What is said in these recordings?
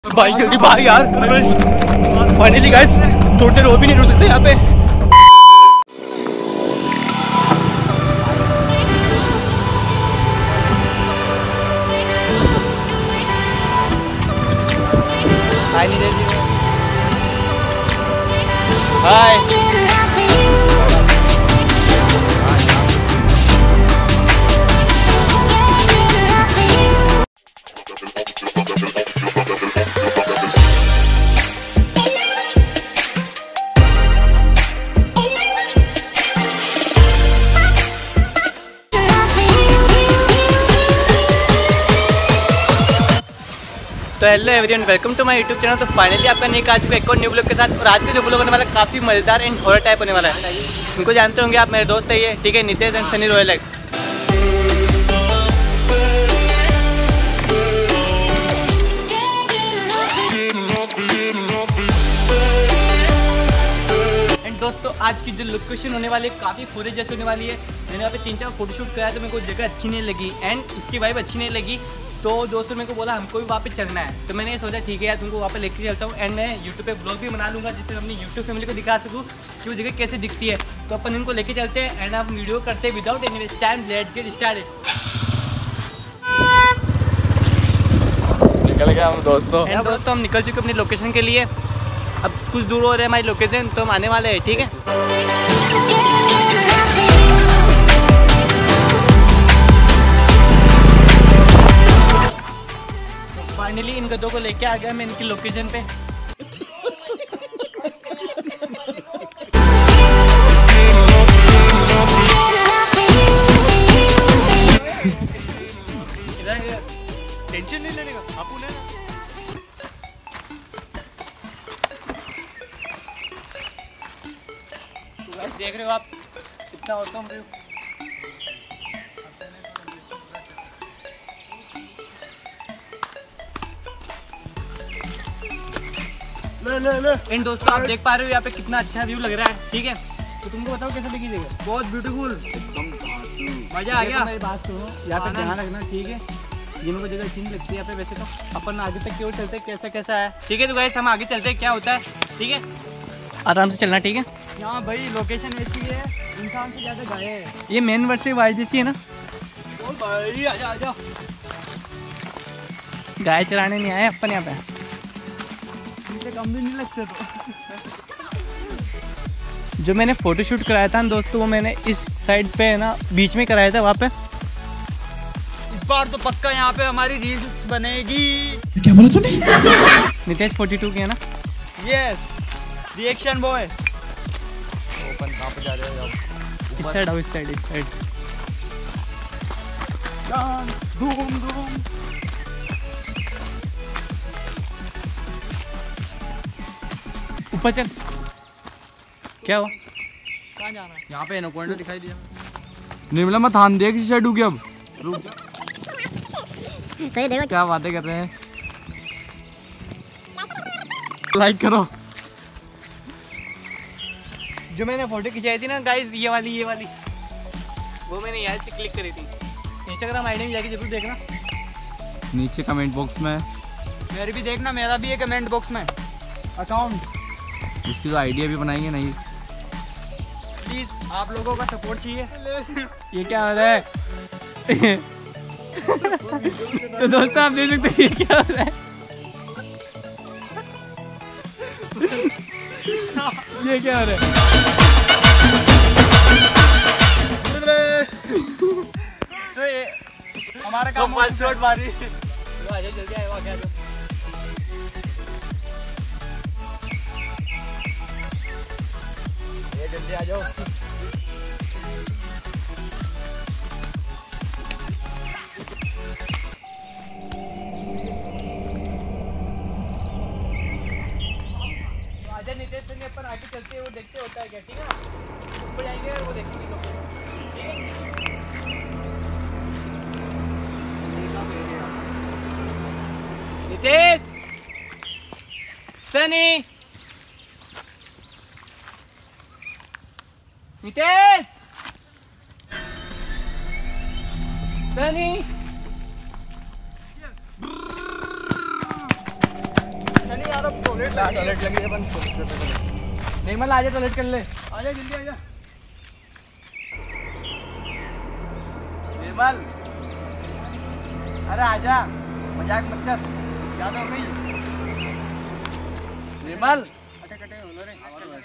भाई जल्दी भाग यार। फाइनली गाइस थोड़ी देर और भी नहीं रुक सकते यहाँ पे। हाय तो hello everyone, welcome to my YouTube channel. तो फाइनली आपका नीक आ चुका है एक और न्यू ब्लॉग के साथ। और आज का जो ब्लॉग होने वाला है काफ़ी मजेदार एंड हॉरर टाइप होने वाला है। उनको जानते होंगे आप, मेरे दोस्त है ये, ठीक है, Nitesh and Sunny Royal X. दोस्तों आज की जो लोकेशन होने वाली है काफ़ी फॉरेस्ट जैसे होने वाली है। मैंने यहाँ पे 3-4 फोटोशूट कराया तो मेरे को जगह अच्छी नहीं लगी एंड उसकी वाइब अच्छी नहीं लगी। तो दोस्तों मेरे को बोला हमको भी वहाँ पे चलना है, तो मैंने ये सोचा ठीक है यार तुमको वहाँ पे लेके चलता हूँ एंड मैं यूट्यूब पे ब्लॉग भी बना लूँगा जिससे अपनी यूट्यूब फैमिली को दिखा सकूँ कि वो जगह कैसे दिखती है। तो अपन इनको लेके चलते हैं एंड आप वीडियो करते हैं without any waste time. Let's get started. निकल गए हम दोस्तों हम निकल चुके अपनी लोकेशन के लिए। अब कुछ दूर हो रहे हैं हमारी लोकेशन, तो हम आने वाले हैं, ठीक है। फाइनली इन गधों को लेके आ गया मैं इनकी लोकेशन पे। टेंशन नहीं लेने का आप उन्हें ना। देख रहे हो आप कितना औसम व्यू। इन दोस्तों आप देख पा रहे हो यहाँ पे कितना अच्छा व्यू लग रहा है, ठीक है। तो तुमको बताओ कैसा दिखी जगह? बहुत ब्यूटीफुल, मजा आ गया। मेरी बात सुनो, यहाँ पे ध्यान रखना, ठीक है। ये मेरे को जगह अच्छी नहीं लगती है यहाँ पे। वैसे तो अपन आगे तक क्यों चलते कैसा कैसा है, ठीक है। तो गाइस हम आगे चलते हैं, क्या होता है, ठीक है। आराम से चलना, ठीक है। यहाँ भाई लोकेशन ऐसी है, इंसान से ज़्यादा गाय है। ये मेन वर्ड से वाइड जैसी है ना। ओ भाई आजा आजा। गाय चराने नहीं आए अपन यहाँ पे, कम भी नहीं लगते। तो जो मैंने फोटोशूट कराया था दोस्तों वो मैंने इस साइड पे है ना, बीच में कराया था वहाँ पे। इस बार तो पक्का यहाँ पे हमारी रील्स बनेगी। क्या बोला तूने? नितेश 42 की है ना। Yes reaction boy. ओपन कहाँ पे जा रहे हो? इस साइड आओ, इस साइड इस साइड। धूम धूम ऊपर चल। क्या हुआ? कहाँ जाना है? यहाँ पे एनाकोंडा दिखाई दिया। निर्मला मत हाथ देख, इस साइड रुक अब। रुक जा। सही देखो क्या बातें कर रहे हैं। लाइक करो। जो मैंने फोटो खिंचाई थी ना गाइस, ये वाली वो मैंने यहाँ से क्लिक करी थी। इंस्टाग्राम आईडी में जाके जरूर देखना, नीचे कमेंट बॉक्स में। मेरी भी देखना, मेरा भी है कमेंट बॉक्स में अकाउंट। इसकी तो आइडिया भी बनाएंगे नहीं। प्लीज आप लोगों का सपोर्ट चाहिए। ये क्या हो रहा है? तो दोस्तों आप देख सकते हैं ये क्या हो रहा है। ये क्या हो रहा है? तो ये हमारा काम है शॉट मारी। आजा जल्दी आए, वहाँ क्या दो। जल्दी आ जाओ। आजा नितेश से अपन आगे चलते हैं, वो देखते होता है क्या, ठीक है ना। ऊपर जाएंगे वो देखेंगे लोकेशन, ठीक है। नितेश, सनी, नितेश, सनी। नहीं यार, अब टॉयलेट लगी है अपन। निर्मल आजा, टॉयलेट कर ले। आजा जल्दी आजा। निर्मल अरे आजा, मजाक मत कर, ज्यादा हो गई। निर्मल कटे होना रे।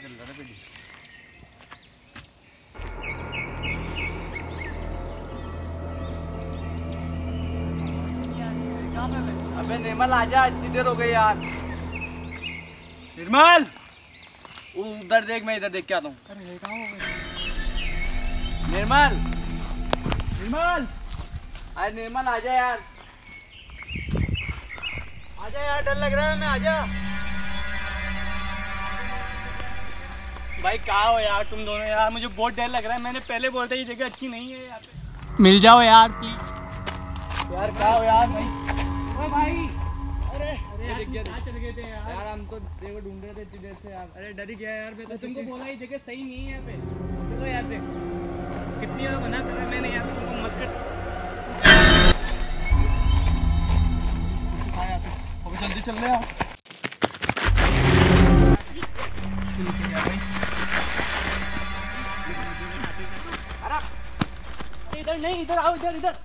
अबे निर्मल आजा, इतनी देर हो गई यार। निर्मल उधर देख, मैं इधर देख के आता हूँ। अरे कहाँ हो गए? निर्मल निर्मल अरे निर्मल आजा यार, आजा यार, डर लग रहा है। मैं आजा भाई। कहाँ हो यार तुम दोनों यार? मुझे बहुत डर लग रहा है। मैंने पहले बोला था ये जगह अच्छी नहीं है यार पे। मिल जाओ यार प्लीज। यार कहाँ हो यार भाई? ओए भाई, अरे अरे कहाँ चले गए थे यार? हम तो देखो ढूंढ रहे थे इतनी देर से यार। अरे डर ही गया यार। मैं तो तुमको बोला ये जगह सही नहीं है यहाँ पे, चलो यहाँ से। कितनी बार मना कर रहा मैंने यार, तुमको मत कर। अभी जल्दी चल रहे हैं। इधर नहीं, इधर आओ, इधर इधर।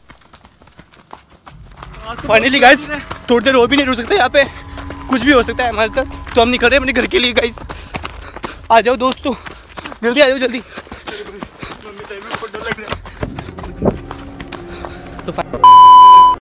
फाइनली गाइस, थोड़ी देर और भी नहीं रुक सकते यहाँ पे, कुछ भी हो सकता है हमारे साथ। तो हम निकल रहे हैं अपने घर के लिए गाइस। आ जाओ दोस्तों, जल्दी आ जाओ जल्दी। तो